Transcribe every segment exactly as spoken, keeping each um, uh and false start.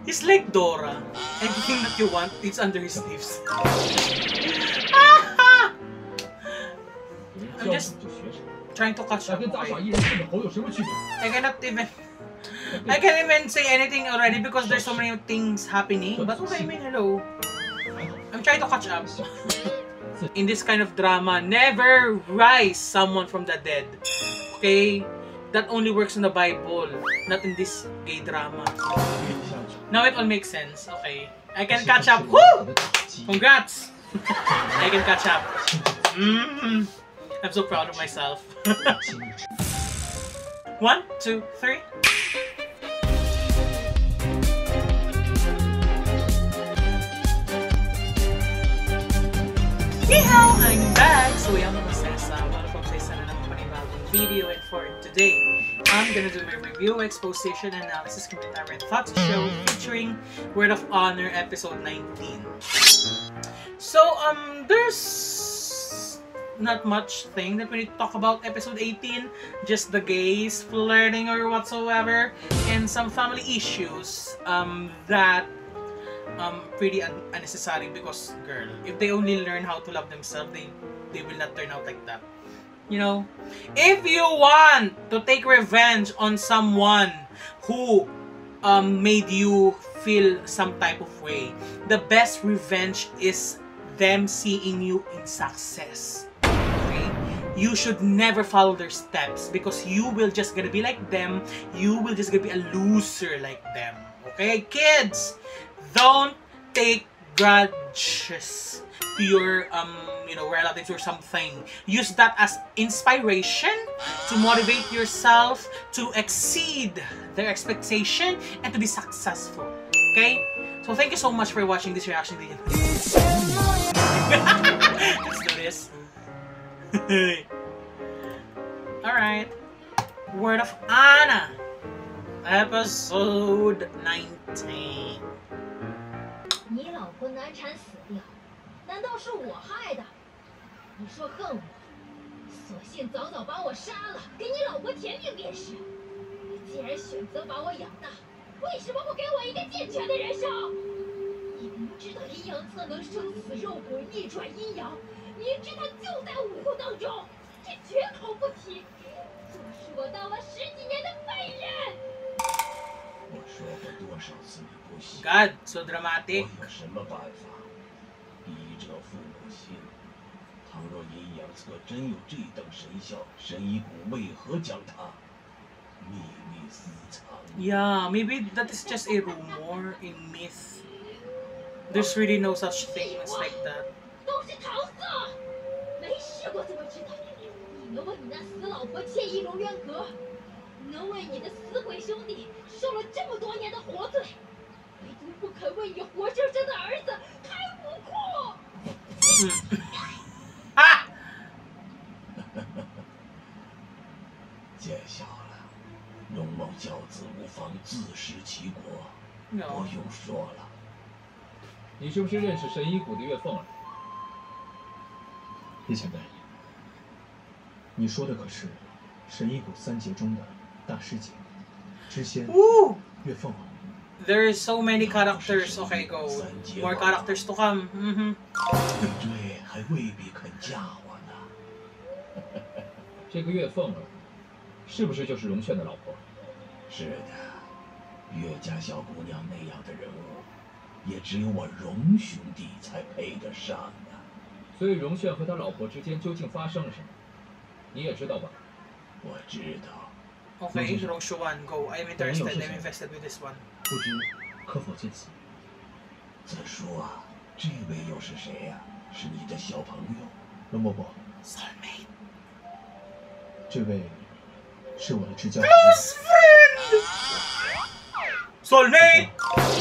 He's like Dora. Anything that you want, it's under his sleeves. I'm just trying to catch up. I cannot even... I can't even say anything already because there's so many things happening. But what I mean, hello. I'm trying to catch up. In this kind of drama, never rise someone from the dead. Okay? That only works in the Bible, not in this gay drama. Now it all makes sense. Okay. I can catch up. Woo! Congrats! I can catch up. Mm-hmm. I'm so proud of myself. One, two, three. Yeehaw! I'm back! So yan mga sesa, welcome sa isa na naman panibagong video, and for today, I'm gonna do my review, exposition, analysis, commentary, and thoughts show featuring Word of Honor episode nineteen. So, um, there's not much thing that we need to talk about episode eighteen, just the gays flirting or whatsoever, and some family issues um, that Um, pretty un unnecessary because, girl, if they only learn how to love themselves, they they will not turn out like that. You know, if you want to take revenge on someone who um made you feel some type of way, the best revenge is them seeing you in success. Okay, you should never follow their steps because you will just gonna be like them. You will just gonna be a loser like them. Okay, kids. Don't take grudges to your um you know relatives or something. Use that as inspiration to motivate yourself to exceed their expectation and to be successful. Okay? So thank you so much for watching this reaction video. Let's do this. Alright. Word of Honor. Episode nineteen. 你老婆难产死掉，难道是我害的？你说恨我，索性早早把我杀了，给你老婆填命便是。你既然选择把我养大，为什么不给我一个健全的人生？你明知道阴阳侧能生死肉骨，逆转阴阳，明知它就在武库当中，这绝口不提，说是我当了十几年的废人。 我说过多少次你不行 God, so dramatic. 我有什么办法？医者父母心。倘若阴阳侧真有这等神效，神医谷为何将它秘密私藏 Yeah, maybe that is just a rumor, a myth. There's really no such thing as like that. 都是搪塞，没试过怎么知道？你能为你那死老婆欠一龙渊阁？ 能为你的死鬼兄弟受了这么多年的活罪，唯独不肯为你活生生的儿子开武库。 嗯，啊！ 见笑了，容某教子无妨自食其果，不用说了。 你是不是认识神医谷的月凤儿？ 叶前辈，你说的可是神医谷三杰中的？ 大师姐，知仙，月凤。 There is so many characters. Okay, go. More characters to come. Mm-hmm. 追还未必肯嫁我呢。 这个月凤儿，是不是就是荣炫的老婆？ 是的，岳家小姑娘那样的人物，也只有我荣兄弟才配得上啊。 所以荣炫和他老婆之间究竟发生了什么？你也知道吧？ 我知道。 Okay, Rosho one, go. I'm interested. I'm invested with this one. 不知可否见此？ 子书啊，这位又是谁呀、啊？是你的小朋友？ 龙伯伯 ，Soulmate。 这位是我的至交。 Close friend。Soulmate。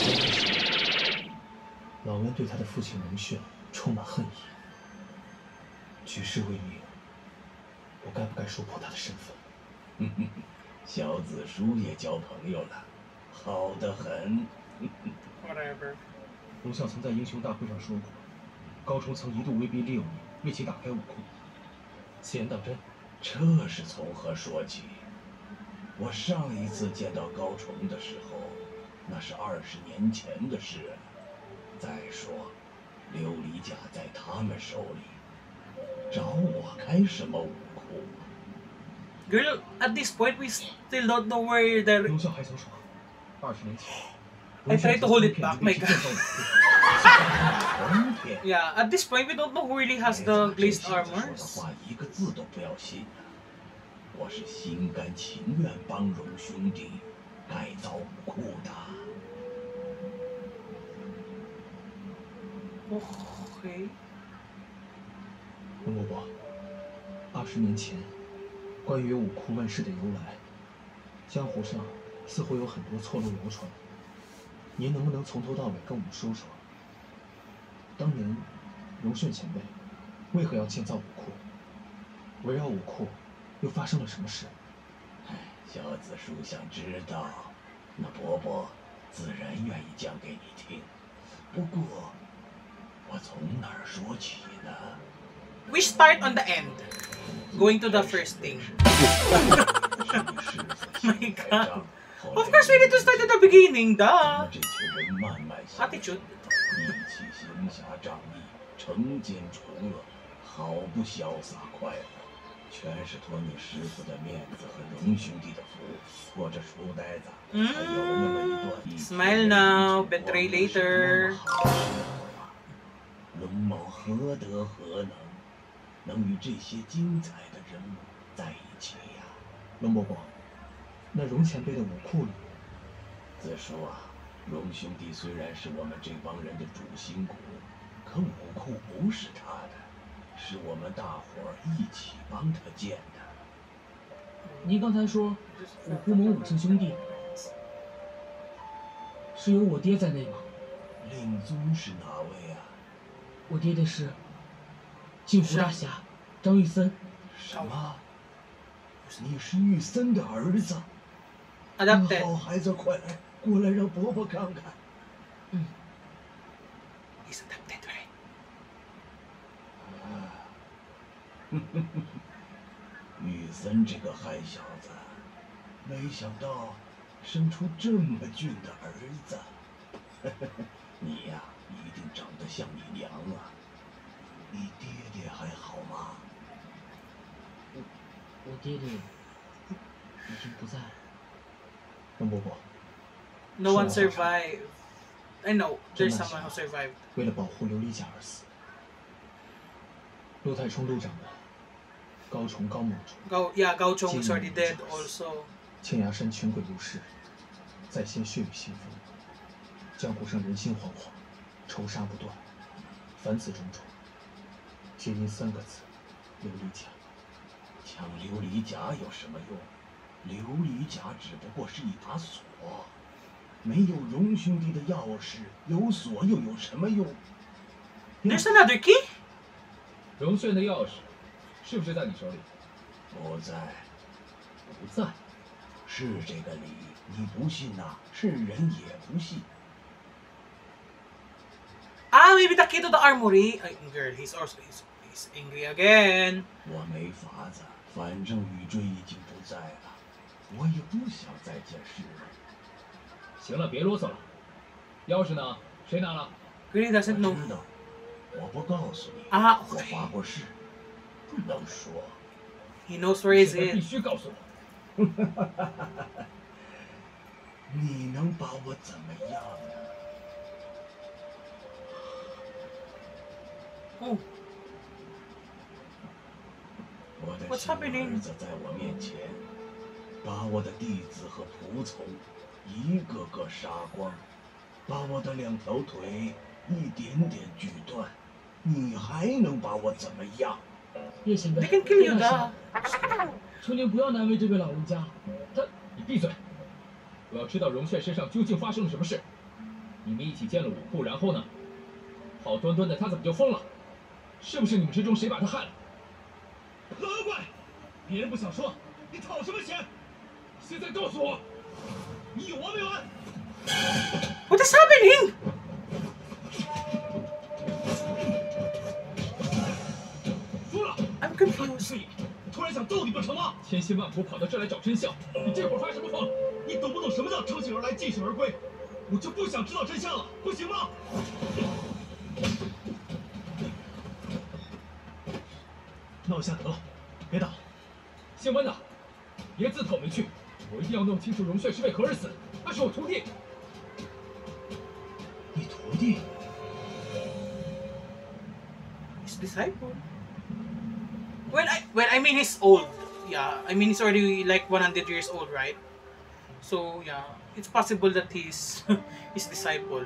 老恩对他的父亲荣炫充满恨意。举世为民，我该不该说破他的身份？ 哼哼。 小子书也交朋友了，好得很。 Whatever。 龙象曾在英雄大会上说过，高崇曾一度威逼利诱你，为其打开武库。此言当真？ 这是从何说起？我上一次见到高崇的时候， 那是二十年前的事。再说，琉璃甲在他们手里，找我开什么武库？ Girl, at this point, we still don't know where the. 龙啸还想说，二十年前， I tried to hold it back, my god. 从天 Yeah, at this point, we don't know who really has the glazed 这小子说的 armors. 话一个字都不要信啊！我是心甘情愿帮荣兄弟改造武库的。 Okay. 龙伯伯，二十年前，关于武库问世的由来，江湖上似乎有很多错漏谣传。您能不能从头到尾跟我们说说，当年荣炫前辈为何要建造武库？围绕武库又发生了什么事？ 哎，小子叔想知道，那伯伯自然愿意讲给你听。不过，我从哪儿说起呢？ We start on the end, going to the first thing. My god. Of course, we need to start at the beginning, duh. 这群人慢慢相 Attitude. 义气行侠仗义，惩奸除恶，好不潇洒快活，全是托你师傅的面子和荣兄弟的福，拖着书呆子，才有了那么一段义气 Smile now, betray later. 龙某何德何能，能与这些精彩的人物在一起呀？ 龙伯伯，那荣前辈的武库里， 子叔啊，荣兄弟虽然是我们这帮人的主心骨，可武库不是他的，是我们大伙儿一起帮他建的。 您刚才说武库盟五圣兄弟是有我爹在内吗？ 令尊是哪位啊？ 我爹爹是镜湖大侠张玉森。 什么？你是玉森的儿子？ Adopted. 好孩子，快来，过来让伯伯看看。 嗯。 He's adopted, right? 玉森这个憨小子，没想到生出这么俊的儿子。你呀，一定长得像你娘啊！你爹爹还好吗？ 我我爹爹已经不在了。 龙伯伯， No one survived. I know, there's someone who survived. 为了保护琉璃甲而死。陆太冲路长的高崇高某主， Gao, yeah, Gao Chong is already dead also. 青崖山权贵如是，在先血雨腥风，江湖上人心惶惶，仇杀不断，凡此种种，皆因三个字：琉璃甲。 抢琉璃甲有什么用？琉璃甲只不过是一把锁，没有荣兄弟的钥匙，有锁又有什么用？ There's another key? 荣炫的钥匙是不是在你手里？ 不在， 不在。 是这个理，你不信呐、啊？是人也不信。 Ah, maybe the key to the armory. Ay, girl, he's also he's, he's angry again. 我没法子，反正宇坠已经不在了，我也不想再见世人。 行了，别啰嗦了。钥匙呢？谁拿了？ Really doesn't 我 know. 知道，我不告诉你。 啊我发过誓，不能说。 He knows where he's 现在必 in. 须告诉我。 你能把我怎么样呢？ Oh, 我的 What's 亲 happening? 儿子在我面前，把我的弟子和仆从一个个杀光，把我的两条腿一点点锯断，你还能把我怎么样？ 叶前辈， they can kill you, 叶大 da. 侠，求您不要难为这位老人家。他， 你闭嘴！我要知道荣炫身上究竟发生了什么事。你们一起建了武库，然后呢？好端端的他怎么就疯了？是不是你们之中谁把他害了？老妖怪，别人不想说，你讨什么嫌？现在告诉我，你有完没完？ What is happening? 输了 I'm confused. 突然想揍你不成吗？千辛万苦跑到这来找真相，你这会儿发什么疯？你懂不懂什么叫乘兴而来，尽兴而归？ 我就不想知道真相了，不行吗？那我下得了，别打。 姓温的，别自讨没趣，我一定要弄清楚荣炫是为何而死，他是我徒弟。 你徒弟？ His disciple. Well, I well, I mean he's old. Yeah, I mean he's already like one hundred years old, right? So yeah, it's possible that he's his disciple.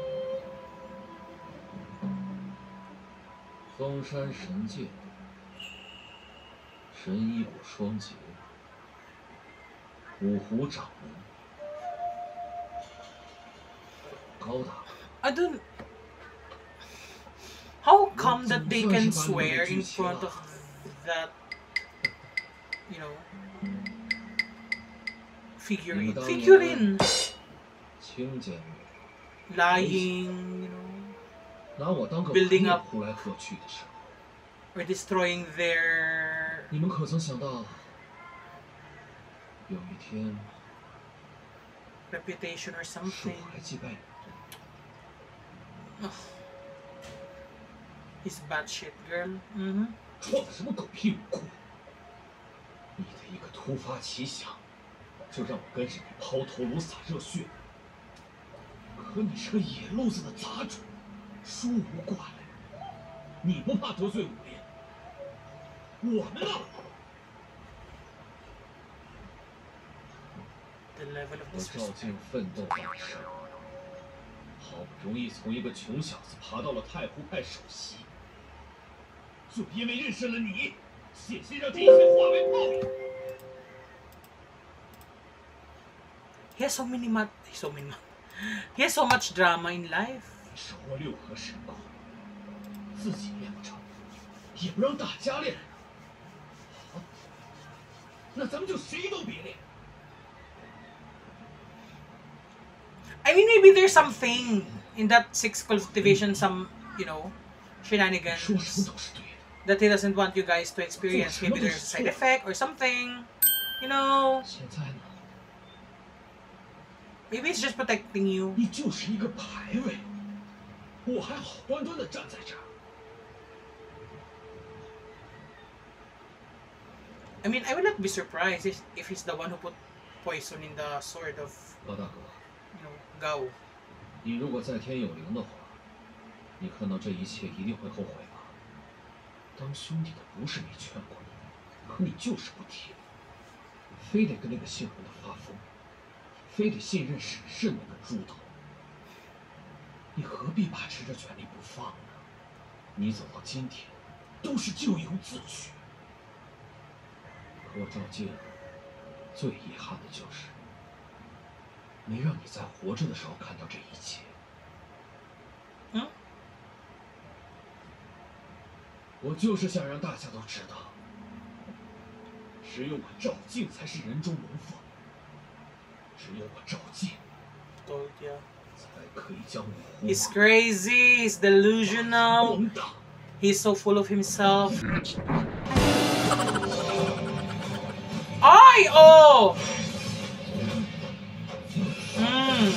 封山神剑，神医骨双节，五湖掌门，高大。 I don't. How come that they can swear in front of that, you know, figurine? Figurine! 清监狱 Lying, you know, 拿我当个 building 朋友 up 呼来喝去的事。 or destroying their 你们可曾想到，有一天 reputation or 是 something? 我来祭拜你？ Ugh. He's bad shit, girl. Mm-hmm. 创的什么狗屁武功？你的一个突发奇想，就让我跟着你抛头颅洒热血。可你是个野路子的杂种，疏无挂碍。你不怕得罪武林？我们呢？ The level of 我照 disrespect. 尽奋斗半生，好不容易从一个穷小子爬到了太湖派首席，就因为认识了你，险些让这一切化为泡影。 He has so many mat. So many mat. He has so much drama in life. 手握六合神功，自己练不成，也不让大家练。好，那咱们就谁都别练。 I mean, maybe there's something in that six cultivation, some, you know, shenanigans 说什么都是对的。 that he doesn't want you guys to experience. Maybe there's a side effect or something, you know. 现在呢？ Maybe it's just protecting you. 你就是一个牌位，我还好端端的站在这儿。 I mean, I will not be surprised if, if he's the one who put poison in the sword of, 高大哥， you know, Gao. 你如果在天有灵的话，你看到这一切一定会后悔吧？当兄弟的不是没劝过你，可你就是不听，非得跟那个姓洪的发疯，非得信任审慎那个猪头。你何必把持着权力不放呢？你走到今天，都是咎由自取。可我赵静最遗憾的就是，没让你在活着的时候看到这一切。 嗯？ 我就是想让大家都知道，只有我赵静才是人中龙凤，只有我赵静 Told ya. 才可以将五湖 He's crazy. He's delusional. 荒大。 He's so full of himself. Ay! Oh! Mm.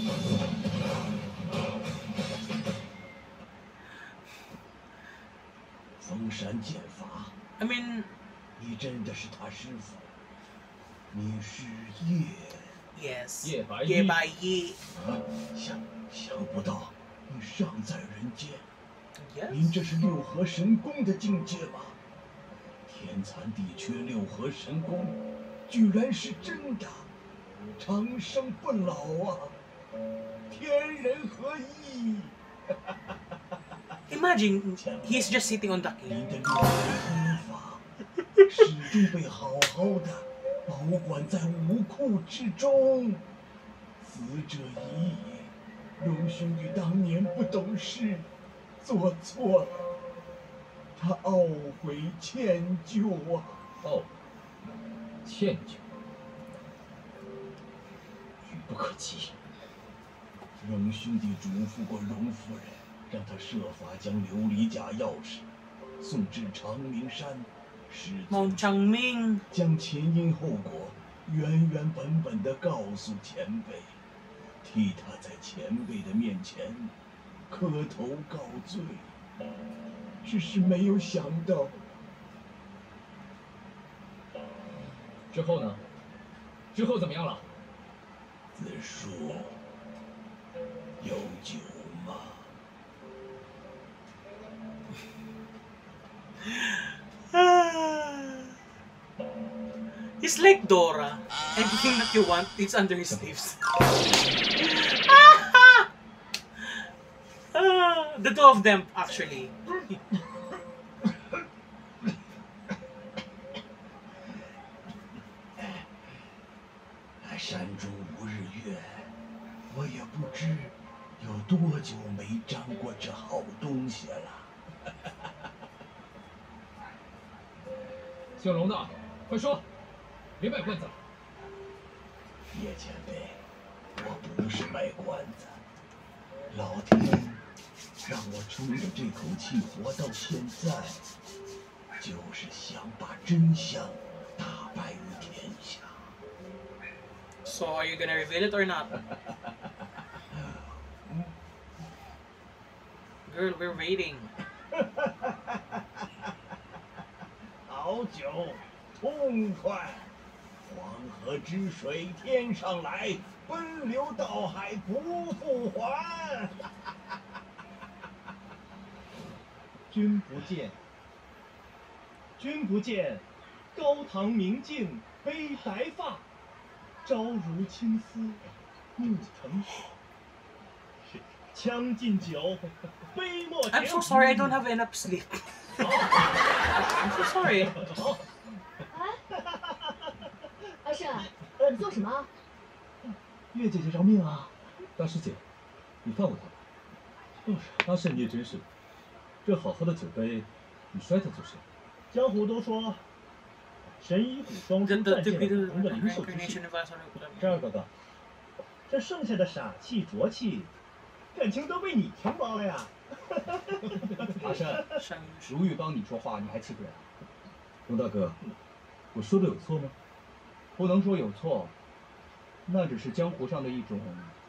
封山剑法， I mean, 你真的是他师傅？你是叶 yes. 叶白 Yeah, 衣 by ye. 啊？想想不到你尚在人间， Yes. 您这是六合神功的境界吗？天残地缺六合神功，居然是真的，长生不老啊！天人合一。 Imagine, he's just sitting on the 您 king. 的六合功法始终被好好的保管在武库之中。死者已矣，荣兄弟当年不懂事，做错了，他懊悔歉疚啊！ 哦，歉疚，语不可及。 荣兄弟嘱咐过荣夫人，让他设法将琉璃甲钥匙送至长明山，使 Mount Changming. 将前因后果原原本本的告诉前辈。 替他在前辈的面前磕头告罪，只是没有想到。 之后呢？之后怎么样了？ 子树，有酒吗？ He's like Dora. Everything that you want, it's under his sleeves. Ah, the two of them, actually. 山中无日月，我也不知有多久没沾过这好东西了。 姓龙的，快说，别卖关子了。 叶前辈，我不是卖关子，老天让我撑着这口气活到现在，就是想把真相大白于天下。 So are you gonna reveal it or not? Girl, we're waiting. 好酒，痛快！黄河之水天上来，奔流到海不复还。 君不见，君不见，高堂明镜悲白发。 朝如青丝，暮成雪。将进酒，杯莫停。 I'm so sorry, I don't have enough sleep. I'm so sorry. 哎，阿胜，你做什么？ 月姐姐饶命啊！ 大师姐，你放过他吧。就是，阿胜你也真是，这好好的酒杯，你摔它就是。 江湖都说。 神医虎双出战线不同的灵兽之气。这儿哥哥，这剩下的傻气浊气，感情都被你承包了呀！ 阿山，如玉帮你说话，你还气不人？龙大哥，我说的有错吗？ 不能说有错，那只是江湖上的一种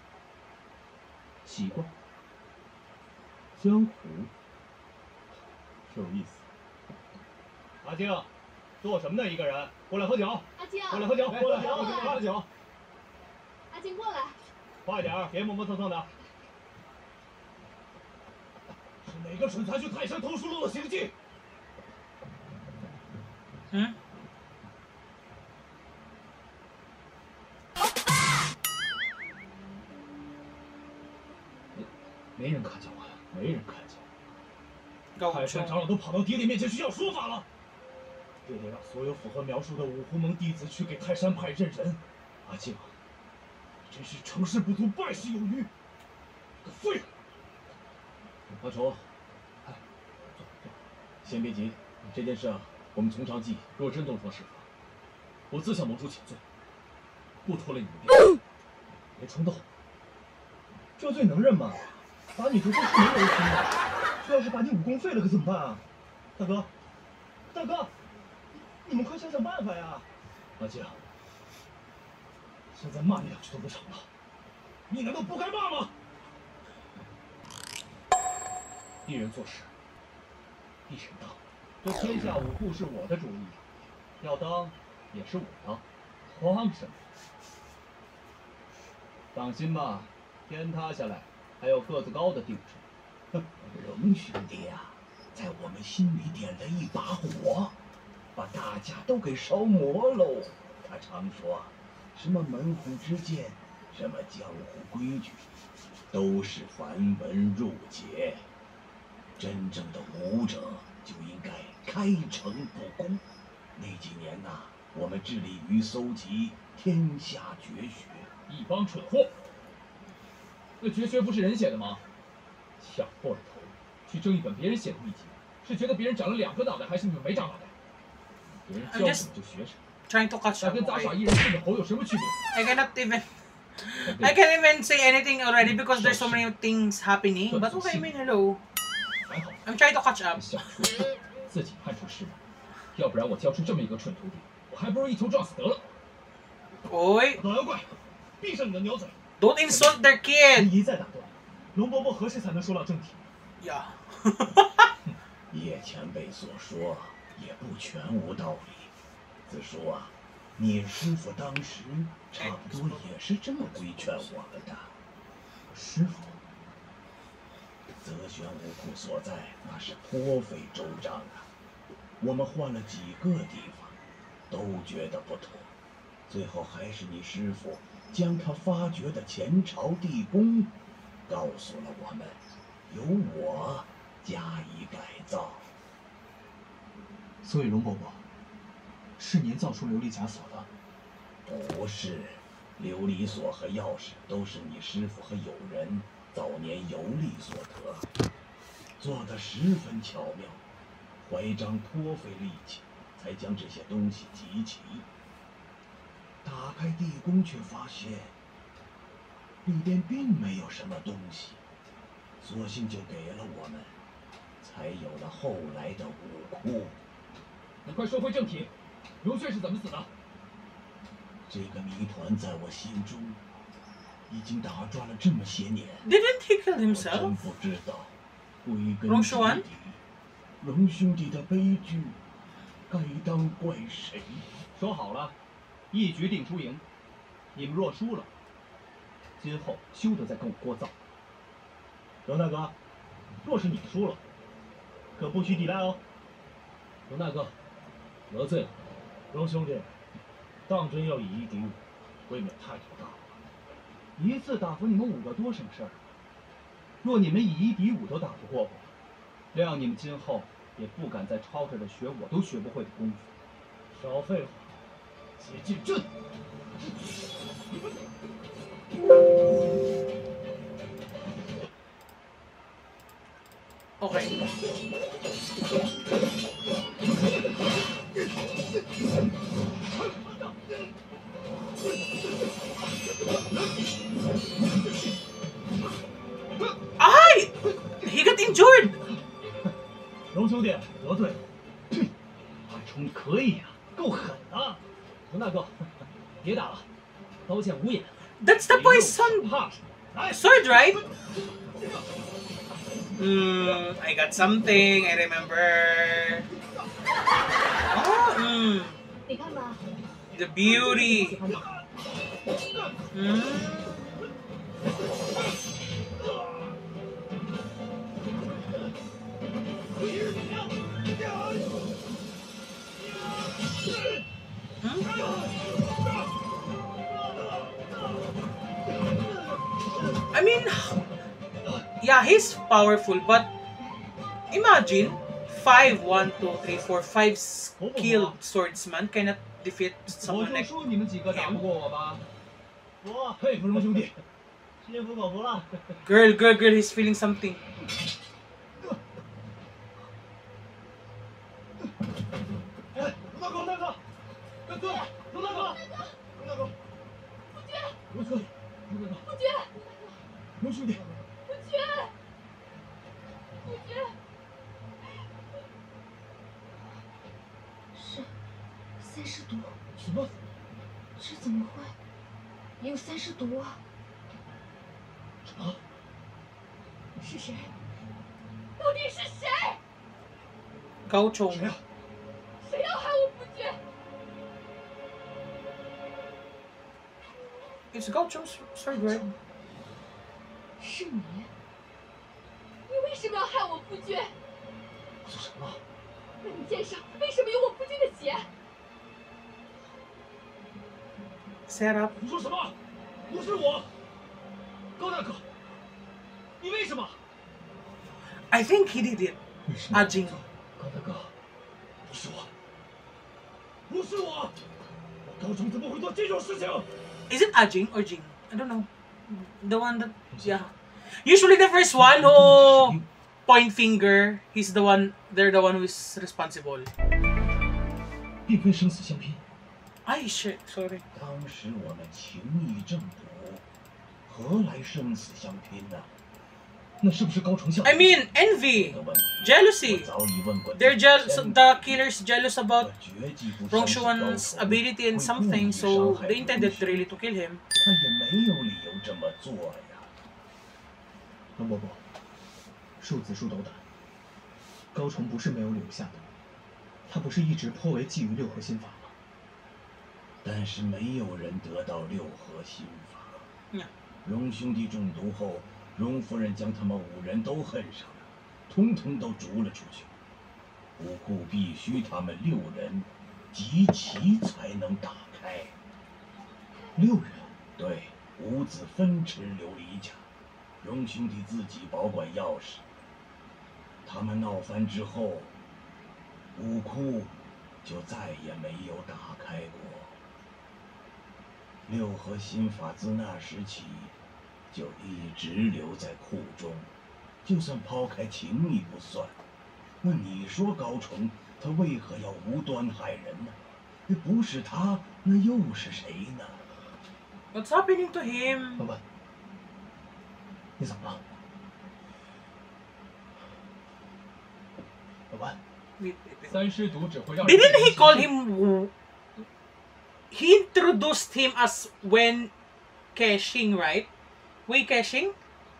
习惯。 江湖，有意思。 阿静。 做什么呢？一个人过来喝酒。 阿静， 过来喝酒，过来喝酒，喝酒。 阿静过来， 快点，别磨磨蹭蹭的。 是哪个蠢材去泰山偷书漏了行迹？ 嗯？ 没人看见我，没人看见我。 泰山长老都跑到爹爹面前去要说法了。 爹爹让所有符合描述的五湖门弟子去给泰山派认人。阿静，真是成事不足败事有余，个废物！ 阿楚，哎，坐坐，先别急，这件事啊，我们从长计议。若真东窗事发，我自向盟主请罪，不拖累你们爹，别冲动。 这罪能认吗？把你这做事没人听的，这要是把你武功废了可怎么办啊？大哥，大哥！ 你们快想想办法呀！ 阿静，现在骂你两句都不成了，你难道不该骂吗？ 一人做事，一人当。 这天下武库是我的主意，要当也是我当，慌什么？放心吧，天塌下来还有个子高的顶着。 哼，荣兄弟呀，在我们心里点了一把火。 把大家都给烧磨喽！他常说，什么门户之见，什么江湖规矩，都是繁文缛节。真正的武者就应该开诚布公。那几年呐、啊，我们致力于搜集天下绝学， 一帮蠢货。那绝学不是人写的吗？抢破了头去争一本别人写的秘籍，是觉得别人长了两个脑袋，还是你们没长脑袋？ 别人教什么就学什么， Trying to catch 那 up. 跟杂耍艺人混的猴有什么区别 I cannot even. I can't even say anything already because there's so many things happening. But okay, I mean, hello. I'm trying to catch up. 想出自己判出师门，要不然我教出这么一个蠢徒弟，我还不如一头撞死得了。 Oi. 老妖怪，闭上你的鸟嘴！ Don't insult their kid. 一再打断，龙伯伯何时才能说到正题？ Yeah. 叶前辈所说也不全无道理。子叔啊，你师傅当时差不多也是这么规劝我们的。 师傅， 择玄武库所在，那是颇费周章啊。我们换了几个地方，都觉得不妥，最后还是你师傅将他发掘的前朝地宫告诉了我们，由我加以改造。 所以龙伯伯，是您造出琉璃枷锁的？ 不是，琉璃锁和钥匙都是你师傅和友人早年游历所得，做得十分巧妙。怀章颇费力气，才将这些东西集齐。打开地宫，却发现里边并没有什么东西，索性就给了我们，才有了后来的武库。 你快说回正题，龙血是怎么死的？ 这个谜团在我心中已经打转了这么些年。 Didn't he kill 我真 himself? 不知道，归根龙结兄底，龙兄弟的悲剧，该当怪谁？ 说好了，一局定输赢。你们若输了，今后休得再跟我聒噪。 龙大哥，若是你输了，可不许抵赖哦。 龙大哥，得罪了。 龙兄弟，当真要以一敌五，未免太头大了。一次打服你们五个多省事儿，若你们以一敌五都打不过我， 谅你们今后也不敢再抄着的学我都学不会的功夫。 少废话，且进阵。 Okay. Ay! He got injured! 龙兄弟得罪了，阿冲可以呀、啊，够狠啊！龙大哥，别打了，刀剑无眼。 That's the boy's son sword, right? Hmm, I got something, I remember. Oh, hmm. 你看吧， The beauty. Hmm. I mean, yeah, he's powerful, but imagine five, one, two, three, four, five skilled swordsman cannot defeat 我 someone 就 like 说你们几个打不 him. 过我吧。 我佩服龙兄弟，心服口服了。 Girl, girl, girl, he's feeling something. 哎，龙大哥，龙大哥，大哥，龙大哥，龙大哥， 不绝， 龙兄弟，龙大哥， 不绝， 龙兄弟， 不绝，不绝。是三尸毒， 什么？ 这怎么会有三尸毒啊？ 什么？ 是谁？到底是谁？ 高中谁呀、啊？ 谁要害我不绝？ It's Gaucho's sword, right? 是你？你为什么要害我不绝？ 我做什么了？ 那你肩上为什么有我父亲的血？ Set up. 你说什么？不是我，高大哥，你为什么？ I think he did it. 为什么？ Ajing. 高大哥，不是我，不是我，我高中怎么会做这种事情？ Is it Ajing or Jing? I don't know. The one that, yeah. Usually the first one who point finger, he's the one, they're the one who is responsible. 并非生死相拼。 Ay, shit, sorry. 当时我们情义正笃，何来生死相拼呢？ 那是不是高崇孝？ I mean, envy, 这个问题 jealousy. 我早已问过 They're 你 jealous. 千 The killer's jealous 我 about 绝技不相信高 Rongshuan's 崇 ability in 会故 something, 意 so 伤害 they intended 荣 really 勋 to kill him. 他也没有理由这么做呀。 龙伯伯，庶子书斗胆，高崇不是没有留下的，他不是一直颇为觊觎六合心法吗？ 但是没有人得到六合心法。 Yeah. 荣兄弟中毒后，荣夫人将他们五人都恨上了，通通都逐了出去。武库必须他们六人集齐才能打开。 六人？ 对，五子分持琉璃甲，荣兄弟自己保管钥匙。他们闹翻之后，武库就再也没有打开过。 六合心法自那时起，就一直留在库中。就算抛开情谊不算，那你说高崇他为何要无端害人呢？不是他，那又是谁呢？ What's happening to him? 老板，你怎么了？老板， Wait, wait, wait. 三尸毒只会让人 Didn't he call 变成 him Wu? He introduced him as when caching, right? Wei caching?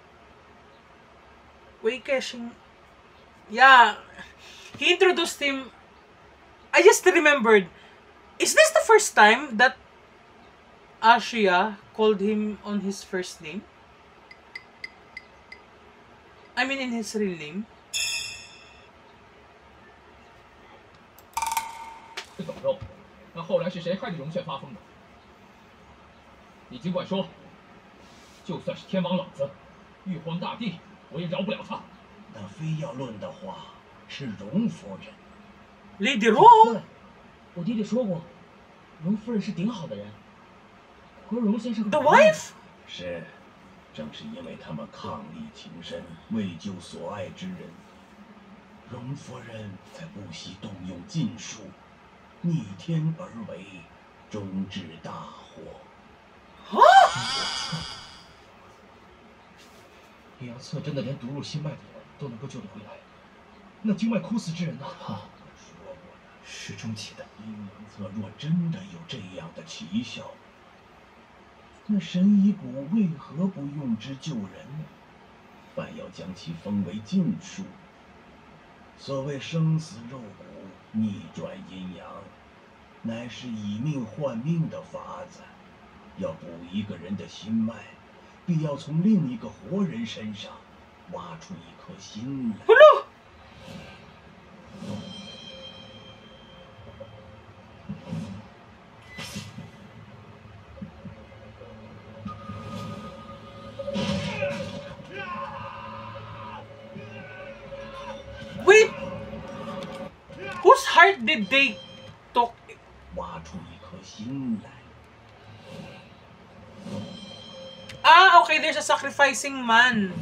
Wei caching. Yeah. He introduced him. I just remembered. Is this the first time that Ashia called him on his first name? I mean in his real name? 是走肉，那后来是谁害得荣炫发疯的？你尽管说，就算是天王老子、玉皇大帝，我也饶不了他。 那非要论的话，是荣夫人。 Lady Rong? 对，我弟弟说过，荣夫人是顶好的人，和荣先生很 The 不一样 wife? 是，正是因为他们伉俪情深，为救所爱之人，荣夫人才不惜动用禁术，逆天而为，终致大祸。 阴阳侧真的连毒入心脉的人都能够救得回来，那经脉枯死之人呢？哈， 说过了， 是中起的。 阴阳侧若真的有这样的奇效，那神医谷为何不用之救人呢？反要将其封为禁术。所谓生死肉骨，逆转阴阳，乃是以命换命的法子。要补一个人的心脉，必要从另一个活人身上挖出一颗心来。 Wait! Whose heart did they took? 挖出一颗心来。 Ah, okay, there's a sacrificing man.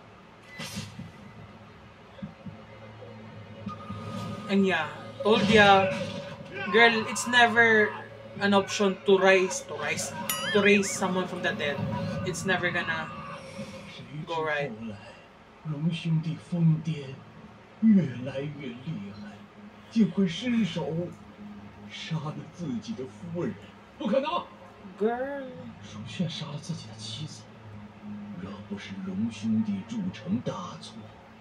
And yeah, told ya, girl, it's never an option to rise, to rise, to raise someone from the dead. It's never gonna 谁知 go 后 right. 来，荣兄弟疯癫，越来越厉害，竟会失手杀了自己的夫人。 不可能！ Girl. 荣炫杀了自己的妻子， 若不是荣兄弟铸成大错，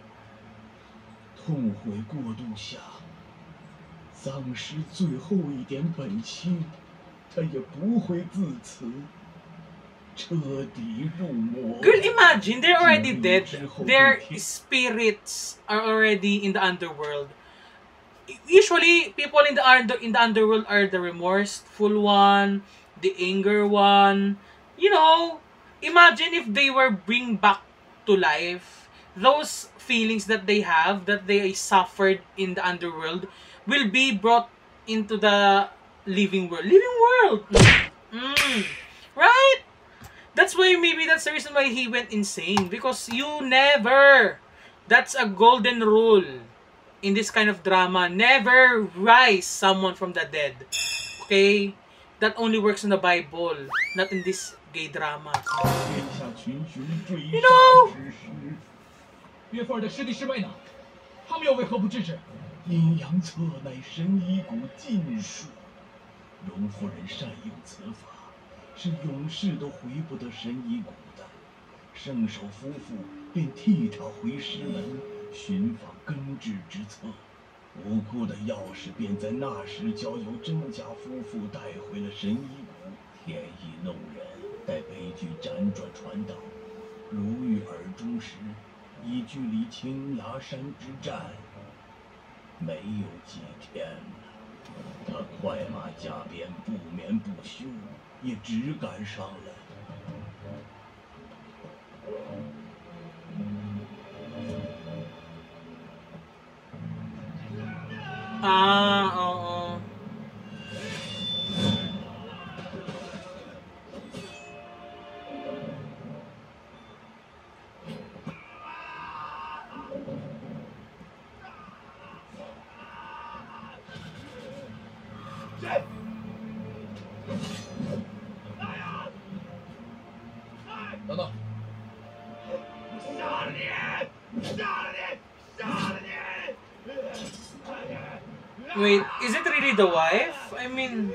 痛悔过度下，丧失最后一点本心，他也不会自此彻底入魔。 Girl, imagine, they're already dead. Their spirits are already in the underworld. Usually, people in the under in the underworld are the remorseful one, the anger one. You know, imagine if they were bring back to life, those feelings that they have, that they suffered in the underworld, will be brought into the living world. Living world! Mm. Right? That's why, maybe that's the reason why he went insane. Because you never, that's a golden rule in this kind of drama. Never rise someone from the dead. Okay? That only works in the Bible, not in this gay drama. You know, 岳父儿的师弟师妹呢？他们又为何不制止？ 阴阳册乃神医谷禁术，荣夫人善用此法，是永世都回不得神医谷的。圣手夫妇便替他回师门寻访根治之策。武库的钥匙便在那时交由甄家夫妇带回了神医谷。天意弄人，待悲剧辗转传导，如遇耳中时，已距离青崖山之战没有几天了。他快马加鞭，不眠不休，也只赶上了。 啊，哦哦。 等等， 杀了你！杀了你！杀了你！ Wait, is it really the wife? I mean,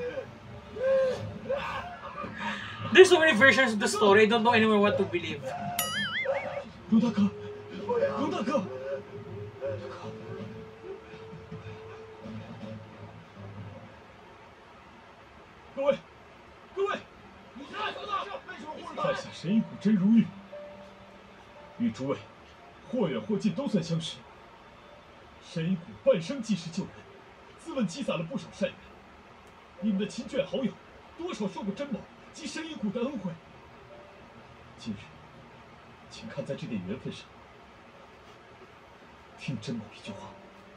there's so many versions of the story. I don't know anymore what to believe. 荣大哥，荣大哥， 各位，各位，在下神医谷真如玉，与诸位或远或近都算相识。神医谷半生济世救人，自问积攒了不少善缘。你们的亲眷好友，多少受过甄某及神医谷的恩惠。今日，请看在这点缘分上，听甄某一句话：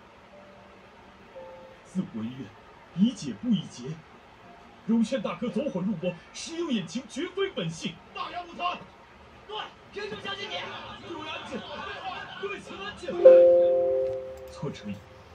自我意愿，宜解不宜结。 荣劝大哥走火入魔，时有眼情，绝非本性。大言不惭！对，凭什么相信你？各位安静，各位请安静。错者矣。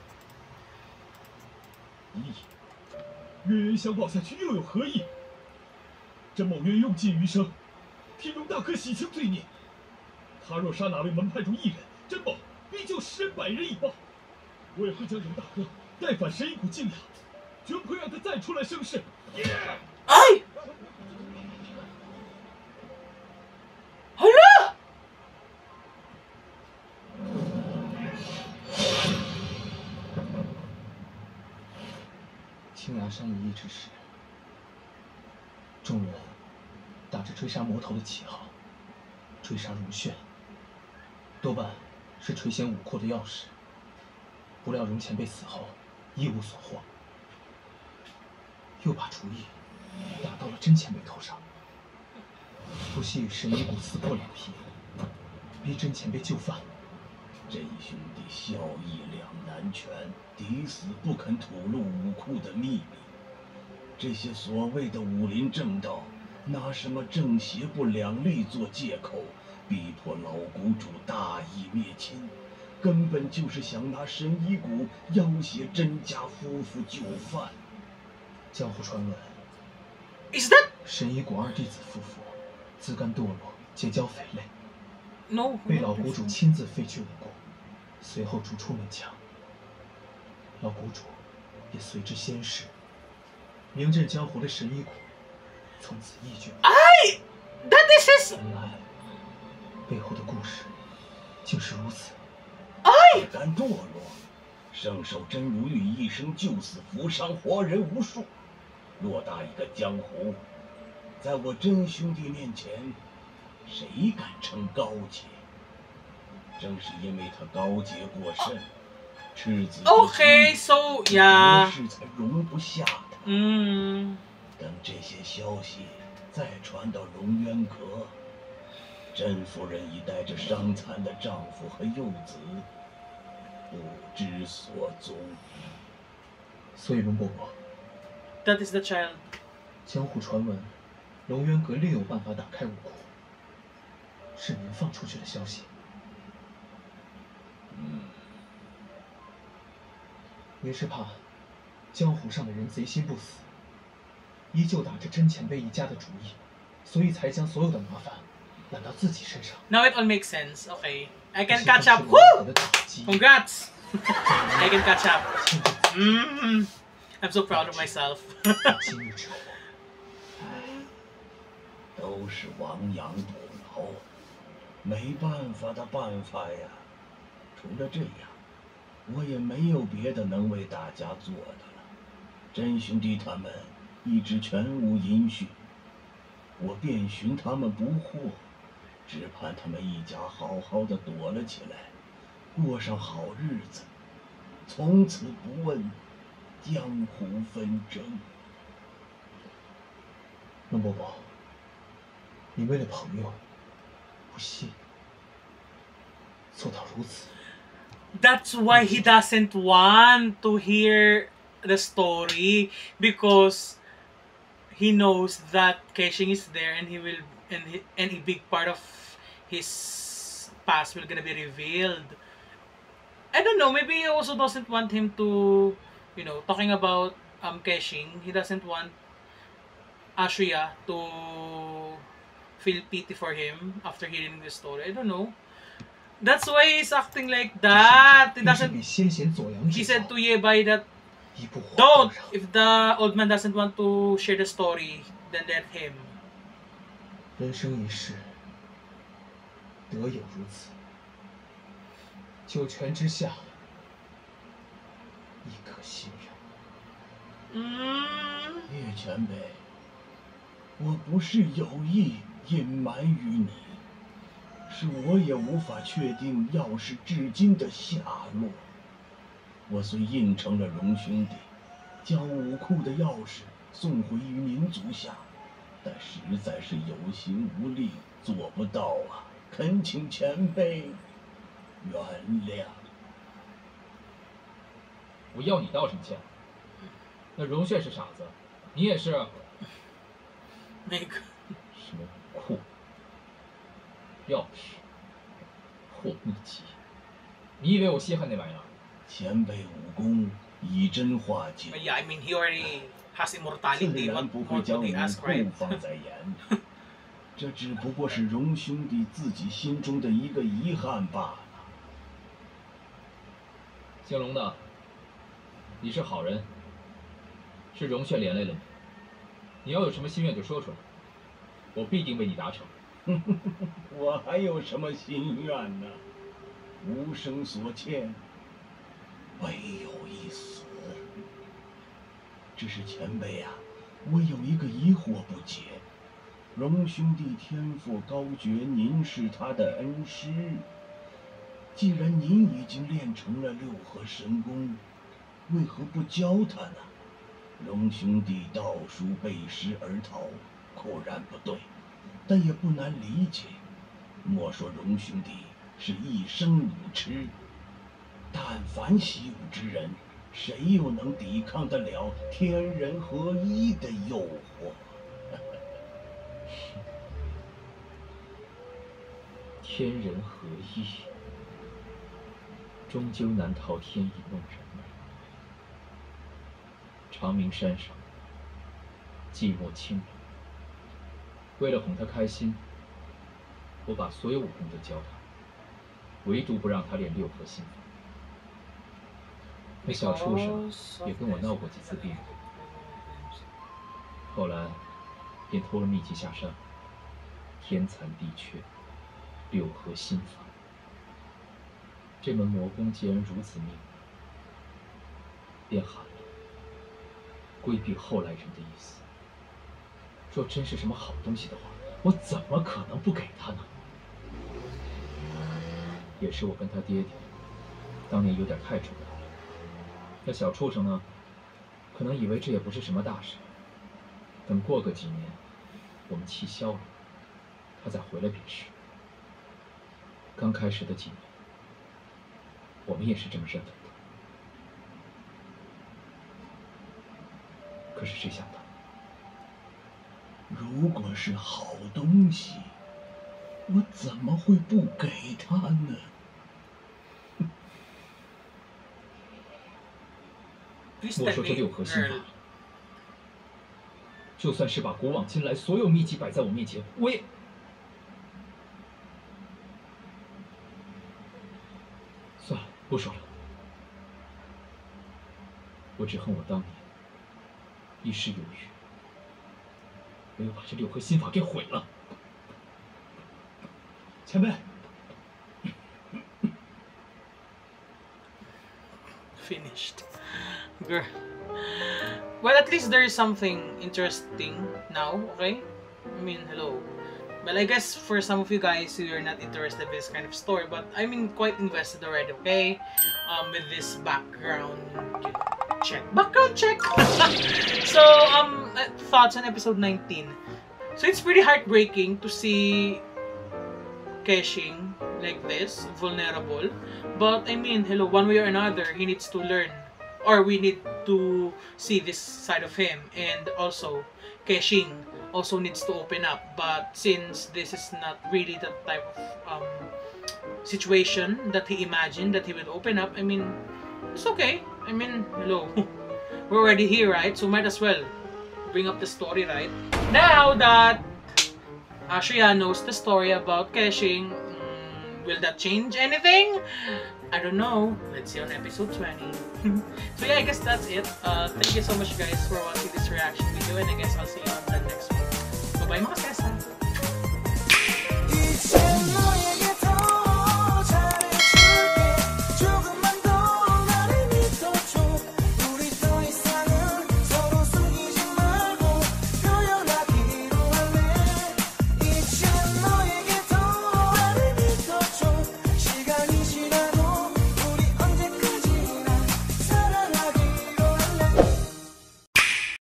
一也，冤冤相报下去，又有何意？甄某愿用尽余生，替荣大哥洗清罪孽。他若杀哪位门派中一人，甄某必救十人百人以报。我也会将荣大哥带返神医谷静养，绝不会让他再出来生事。 哎，Hala！ 青崖山一役之时，众人打着追杀魔头的旗号，追杀荣炫，多半是垂涎武库的钥匙。不料荣前辈死后一无所获。 又把主意打到了甄前辈头上，不惜与神医谷撕破脸皮，逼甄前辈就范。 甄兄弟孝义两难全，抵死不肯吐露武库的秘密。这些所谓的武林正道，拿什么正邪不两立做借口，逼迫老谷主大义灭亲，根本就是想拿神医谷要挟甄家夫妇就范。 江湖传闻 ，Is that 神医谷二弟子夫妇自甘堕落，结交匪类， no？ 被老谷主亲自废去武功，随后逐出门墙。老谷主也随之仙逝，名震江湖的神医谷从此一蹶不振。 哎 ，That is his。 原来背后的故事竟是如此。 哎， 不甘堕落，圣手真如玉一生救死扶伤，活人无数。 偌大一个江湖，在我真兄弟面前，谁敢称高洁？正是因为他高洁过甚，赤子之心 Okay, so yeah， 是才容不下他。 嗯， 等这些消息再传到龙渊阁，甄夫人已带着伤残的丈夫和幼子，不知所踪。 所以龙伯伯。 That is the child。 江湖传闻，龙渊阁另有办法打开武库，是您放出去的消息。 嗯， 您是怕江湖上的人贼心不死，依旧打着甄前辈一家的主意，所以才将所有的麻烦揽到自己身上。 Now it all makes sense. Okay, I can 这些 catch 都 up. 是王子 Woo! 的打击。 Congrats! I can catch up. Mm, I'm so proud of myself. 今日之后， 都是亡羊补牢，没办法的办法呀。除了这样，我也没有别的能为大家做的了。真兄弟他们一直全无音讯，我遍寻他们不获，只盼他们一家好好的躲了起来，过上好日子，从此不问江湖纷争。 龙伯伯，你为了朋友，不惜做到如此。 That's why he doesn't want to hear the story, because he knows that Keishing is there and he will and he, and a big part of his past will gonna be revealed. I don't know, maybe he also doesn't want him to, you know, talking about um Keishing, he doesn't want Ashria to feel pity for him after hearing the story. I don't know. That's why he's acting like that. He 必是 doesn't. 比先贤左阳 He 之 said 交 to Yebai that 一步火 don't. 上。 If the old man doesn't want to share the story, then let him. 人生一世，得有如此。九泉之下，亦可心远。 Mm. 叶前辈，我不是有意隐瞒于你，是我也无法确定钥匙至今的下落。我虽应承了荣兄弟，将武库的钥匙送回于您足下，但实在是有心无力，做不到啊！恳请前辈原谅。 我要你道什么歉？那荣炫是傻子，你也是。 Make. 什么库？钥匙？或秘籍？你以为我稀罕那玩意儿？ 前辈武功以真化解， But yeah, I mean he already has 自 immortality. 然 What 不 more 会将 could 武 they ask, 库 right? 放在眼里。这只不过是荣兄弟自己心中的一个遗憾罢了。 姓龙的，你是好人，是荣炫连累了你。你要有什么心愿就说出来，我必定为你达成。 我还有什么心愿呢？无生所欠，唯有一死。只是前辈啊，我有一个疑惑不解。荣兄弟天赋高绝，您是他的恩师。既然您已经练成了六合神功，为何不教他呢？荣兄弟道书背诗而逃，固然不对，但也不难理解。莫说荣兄弟是一生武痴，但凡习武之人，谁又能抵抗得了天人合一的诱惑？ 天人合一，终究难逃天意弄人。长明山上，寂寞清冷。为了哄他开心，我把所有武功都教他，唯独不让他练六合心法。那小畜生也跟我闹过几次别扭，后来便偷了秘籍下山。天残地缺，六合心法，这门魔功既然如此命，便喊了。 规避后来人的意思。若真是什么好东西的话，我怎么可能不给他呢？也是我跟他爹爹当年有点太宠他了。那小畜生呢，可能以为这也不是什么大事。等过个几年，我们气消了，他再回来便是。刚开始的几年，我们也是这么认为的。 可是谁想到， 如果是好东西，我怎么会不给他呢？ 莫说这六合心法，就算是把古往今来所有秘籍摆在我面前，我也不说了，我只恨我当年一时犹豫，没有把这六合心法给毁了。 前辈。 Finished. Girl. Well, at least there is something interesting now, okay? I mean, hello. Well, I guess for some of you guys who are not interested in this kind of story, but I mean, quite invested already, okay? Um, with this background check. Background check! So, um, thoughts on episode nineteen. So, it's pretty heartbreaking to see Keshing like this, vulnerable. But I mean, hello, one way or another, he needs to learn, or we need to see this side of him. And also, Keshing also needs to open up. But since this is not really the type of um, situation that he imagined that he would open up, I mean, it's okay. I mean, hello, we're already here, right? So might as well bring up the story, right? Now that Ashria knows the story about Keshing, will that change anything? I don't know. Let's see on episode twenty. So yeah, I guess that's it. Uh, thank you so much guys for watching this reaction video, and I guess I'll see you on the next one. Bye-bye mga sesa!